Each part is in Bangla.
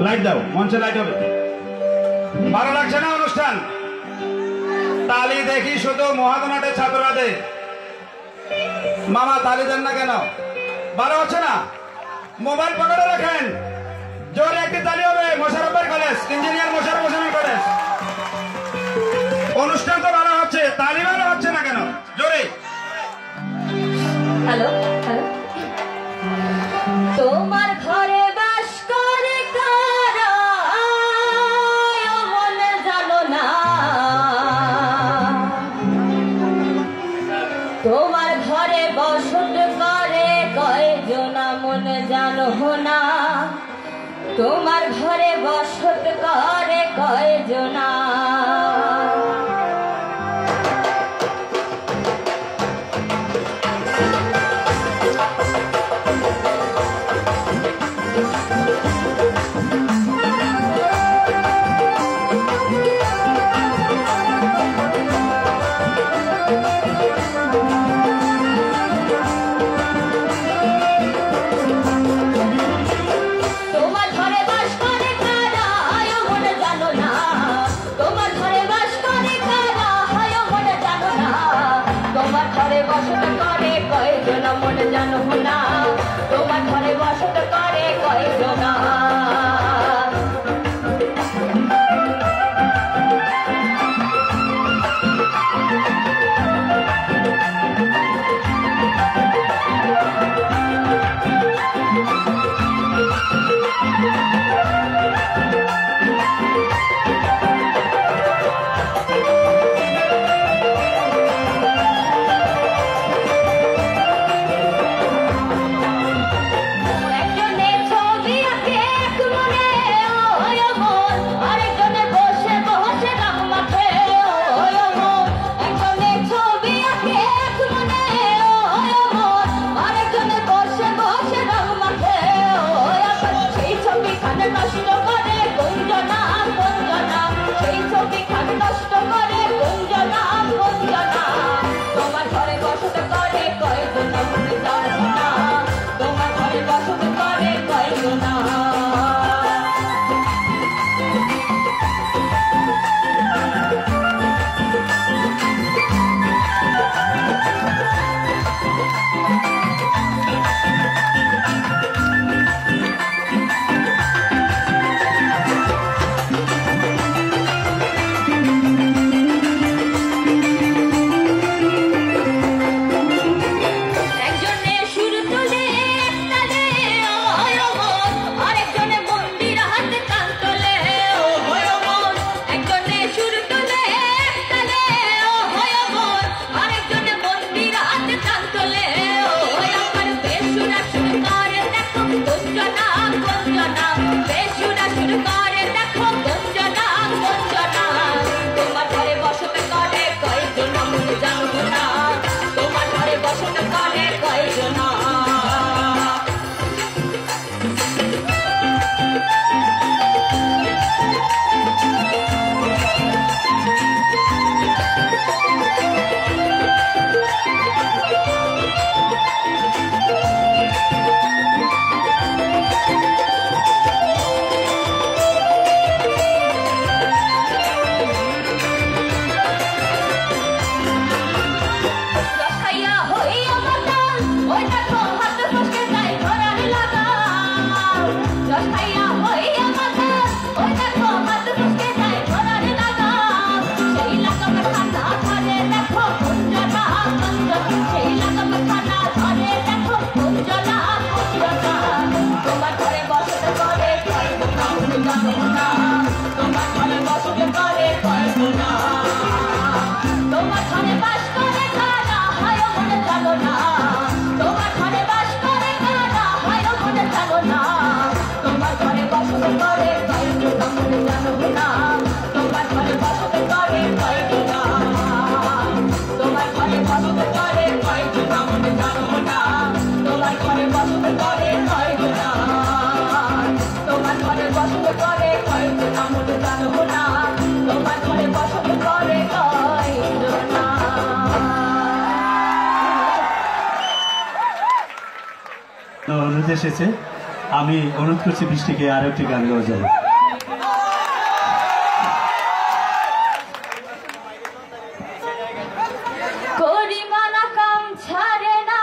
লাইট দাও, মঞ্চে লাইট হবে। ভালো লাগছে না অনুষ্ঠান? তালি দেখি শুধু মহাগণাটের ছাত্ররাদের। মামা তালি দেন না কেন? ভালো হচ্ছে না? মোবাইল পকেটে রাখেন। জোরে একটি তালি হবে। মোশাররফের কলেজ, ইঞ্জিনিয়ার মোশাররফ হোসেনের কলেজ। অনুষ্ঠান তো ভালো হচ্ছে, তালি ভালো হচ্ছে না কেন? জোরে। Hello hello. তোমার ঘরে বাস করে কারা মনে জানো না, তোমার ঘরে বসত করে কয়জনা মনে জানো না, তোমার ঘরে বসত করে কয়জনা। মনে জানো না, তোমার ঘরে বসত করে কয়জনা। অনুরোধ এসেছে আমি অনুরোধ করছি বৃষ্টিকে আরো একটি গান গাওয়া যাবে। করিমানা কাম ছাড়ে না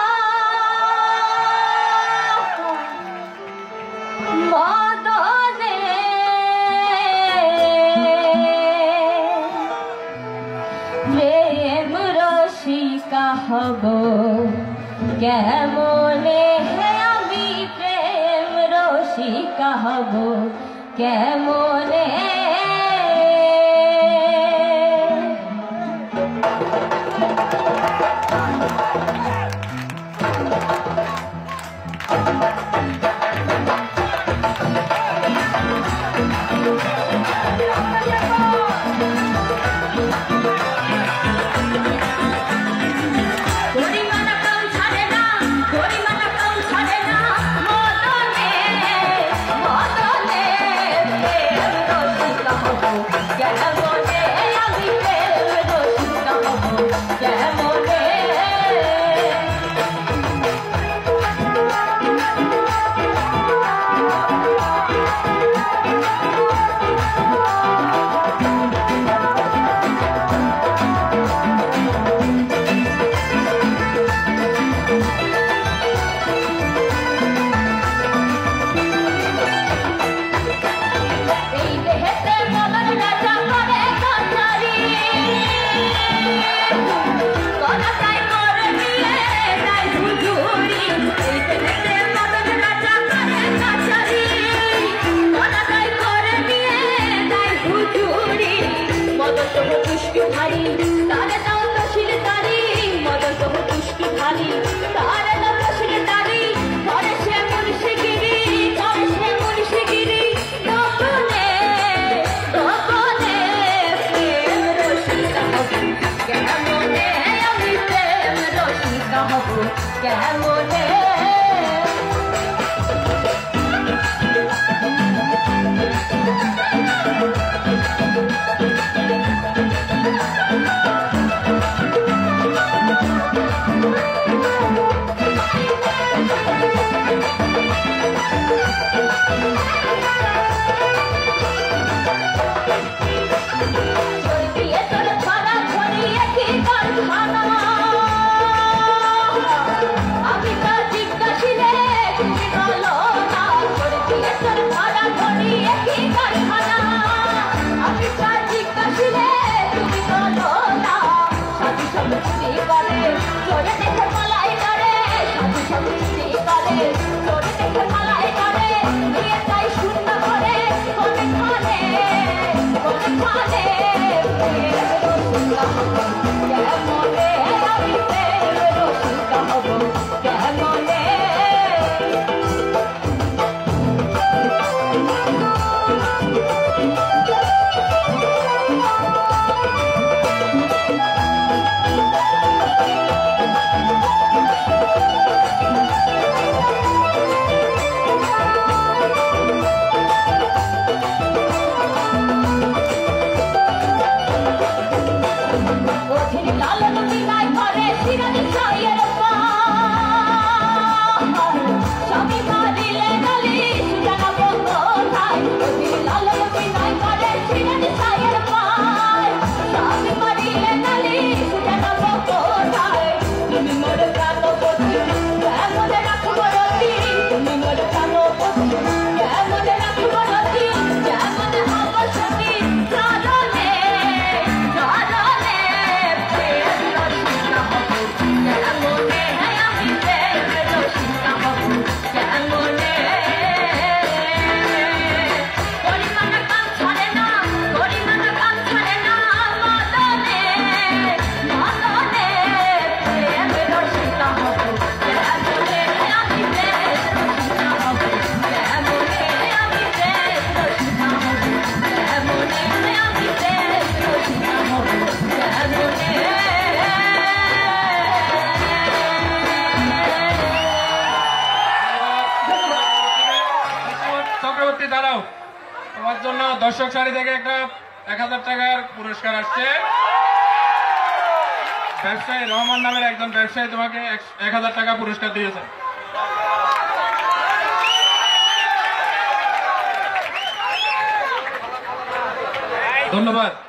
মদনে প্রেম রসিকা হব কেমনে হে আমি প্রেম রসিকা হব কেমনে তোমার জন্য দর্শক সারি থেকে একটা 1000 টাকার পুরস্কার আসছে। ব্যবসায়ী রহমান নামের একজন ব্যবসায়ী তোমাকে 1000 টাকা পুরস্কার দিয়েছে। ধন্যবাদ।